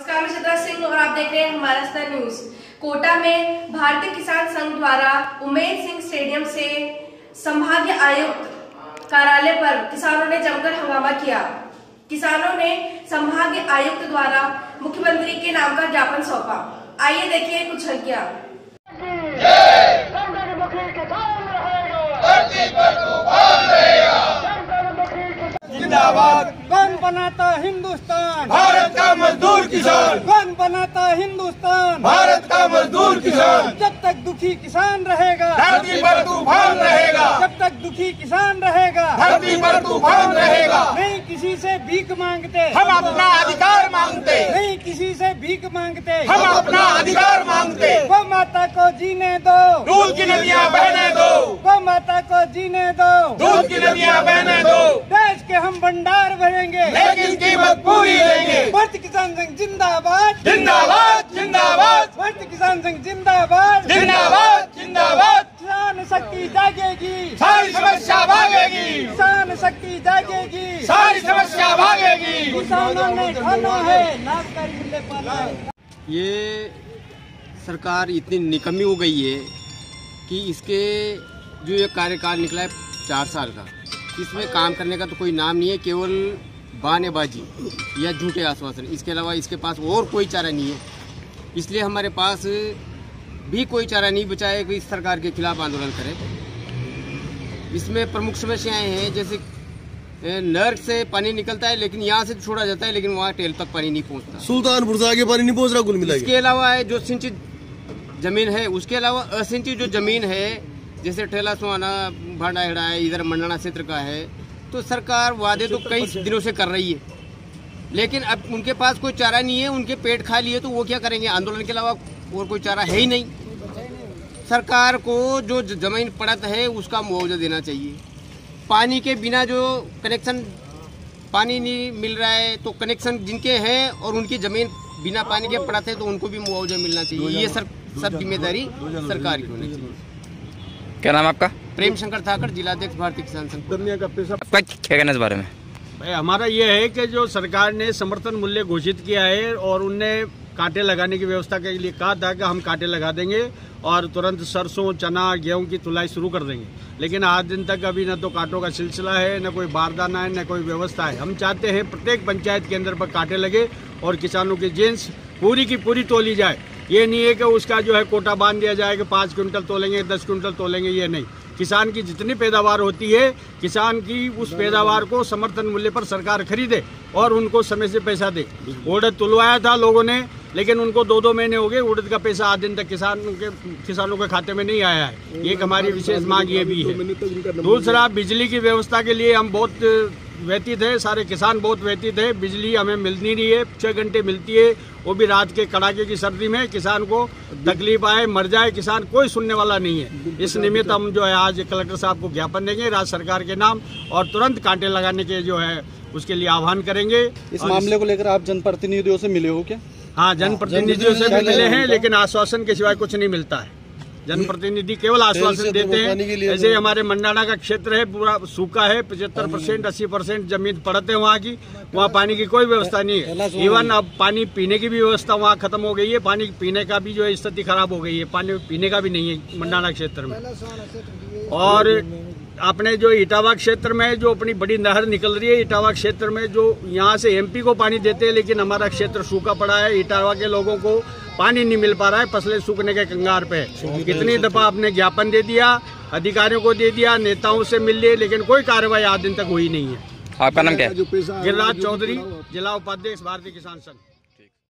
नमस्कार, मैं चित्रा सिंह और आप देख रहे हैं हमारा स्टार न्यूज। कोटा में भारतीय किसान संघ द्वारा उमेद सिंह स्टेडियम से संभागीय आयुक्त कार्यालय पर किसानों ने जमकर हंगामा किया। किसानों ने संभागीय आयुक्त द्वारा मुख्यमंत्री के नाम का ज्ञापन सौंपा। आइए देखिए कुछ झलकियां। जिंदाबाद। कौन बनाता हिंदुस्तान? भारत का मजदूर किसान। कौन बनाता हिंदुस्तान? भारत का मजदूर किसान। जब तक दुखी किसान रहेगा धरती पर तूफान रहेगा। जब तक दुखी किसान रहेगा धरती पर तूफान रहेगा। नहीं किसी से भीख मांगते, हम अपना अधिकार मांगते। नहीं किसी से भीख मांगते, हम अपना अधिकार मांगते। गौ माता को जीने दो, दूध की नदियाँ बहने दो। गौ माता को जीने दो, दूध की नदियाँ बहने दो। देश के हम भंडार भरेंगे, लेकिन कीमत पूरी लेंगे। भारतीय किसान संघ जिंदाबाद, जिंदाबाद जिंदाबाद भारतीय किसान संघ जिंदाबाद, जिंदाबाद जिंदाबाद। किसान शक्ति जागेगी, सारी समस्या भागेगी। किसान शक्ति जागेगी, सारी समस्या भागेगी। किसानों ने खाना है, लाभकारी मूल्य पाना है। ये सरकार इतनी निकम्मी हो गई है कि इसके जो ये कार्यकाल निकला है 4 साल का, इसमें काम करने का तो कोई नाम नहीं है, केवल बहानेबाजी या झूठे आश्वासन। इसके अलावा इसके पास और कोई चारा नहीं है। इसलिए हमारे पास भी कोई चारा नहीं बचा है कि इस सरकार के खिलाफ आंदोलन करें। इसमें प्रमुख समस्याएं हैं, जैसे नहर से पानी निकलता है लेकिन यहाँ से छोड़ा जाता है, लेकिन वहाँ टेल तक पानी नहीं पहुँचता। सुल्तानपुर से आगे पानी नहीं पहुँच रहा कुल मिला के। इसके अलावा है जो सिंचित जमीन है, उसके अलावा असिंचित जो जमीन है, जैसे ठेला सुहाना भांडा हेड़ा है, इधर मंडाना क्षेत्र का है, तो सरकार वादे तो कई दिनों से कर रही है, लेकिन अब उनके पास कोई चारा नहीं है। उनके पेट खाली है तो वो क्या करेंगे? आंदोलन के अलावा और कोई चारा है ही नहीं। सरकार को जो जमीन पड़त है उसका मुआवजा देना चाहिए। पानी के बिना जो कनेक्शन, पानी नहीं मिल रहा है तो कनेक्शन जिनके हैं और उनकी जमीन बिना पानी के पड़त है तो उनको भी मुआवजा मिलना चाहिए। ये सब जिम्मेदारी सरकार की होनी चाहिए। क्या नाम आपका? प्रेम शंकर ठाकर, जिलाध्यक्ष भारतीय किसान संघ। आपका क्या कहना इस बारे में? हमारा ये है कि जो सरकार ने समर्थन मूल्य घोषित किया है और उनने कांटे लगाने की व्यवस्था के लिए कहा था कि हम कांटे लगा देंगे और तुरंत सरसों, चना, गेहूं की तुलाई शुरू कर देंगे, लेकिन आज दिन तक अभी न तो कांटों का सिलसिला है, न कोई बारदाना है, न कोई व्यवस्था है। हम चाहते हैं प्रत्येक पंचायत केंद्र पर कांटे लगे और किसानों की जींस पूरी की पूरी तोली जाए। ये नहीं है कि उसका जो है कोटा बांध दिया जाए कि 5 क्विंटल तोलेंगे, 10 क्विंटल तोलेंगे, ये नहीं। किसान की जितनी पैदावार होती है, किसान की उस पैदावार को समर्थन मूल्य पर सरकार खरीदे और उनको समय से पैसा दे। उड़द तुलवाया था लोगों ने, लेकिन उनको 2-2 महीने हो गए, उड़द का पैसा आज दिन तक किसानों के खाते में नहीं आया है। एक हमारी विशेष मांग ये भी है। दूसरा, बिजली की व्यवस्था के लिए हम बहुत व्यतीत है, सारे किसान बहुत व्यतीत है। बिजली हमें मिल नहीं रही है, 6 घंटे मिलती है, वो भी रात के कड़ाके की सर्दी में। किसान को तकलीफ आए, मर जाए, किसान कोई सुनने वाला नहीं है। इस निमित्त हम जो है आज कलेक्टर साहब को ज्ञापन देंगे राज्य सरकार के नाम और तुरंत कांटे लगाने के जो है उसके लिए आह्वान करेंगे। इस मामले को लेकर आप जनप्रतिनिधियों से मिले हो क्या? हाँ, जनप्रतिनिधियों से भी मिले हैं, लेकिन आश्वासन के सिवाय कुछ नहीं मिलता है। जनप्रतिनिधि केवल आश्वासन देते हैं। ऐसे हमारे मंडाना का क्षेत्र है, पूरा सूखा है, 75% 80% जमीन पड़त है वहाँ की, वहाँ पानी की कोई व्यवस्था नहीं है। इवन अब पानी पीने की भी व्यवस्था वहाँ खत्म हो गई है। पानी पीने का भी जो है स्थिति खराब हो गई है, पानी पीने का भी नहीं है मंडाना क्षेत्र में। और अपने जो इटावा क्षेत्र में जो अपनी बड़ी नहर निकल रही है, इटावा क्षेत्र में जो यहाँ से एमपी को पानी देते हैं, लेकिन हमारा क्षेत्र सूखा पड़ा है। इटावा के लोगों को पानी नहीं मिल पा रहा है, फसलें सूखने के कंगार पे। कितनी दफा आपने ज्ञापन दे दिया, अधिकारियों को दे दिया, नेताओं से मिल लिए, लेकिन कोई कार्रवाई आज दिन तक हुई नहीं है। आपका नाम क्या है? गिरिराज चौधरी, जिला उपाध्यक्ष भारतीय किसान संघ।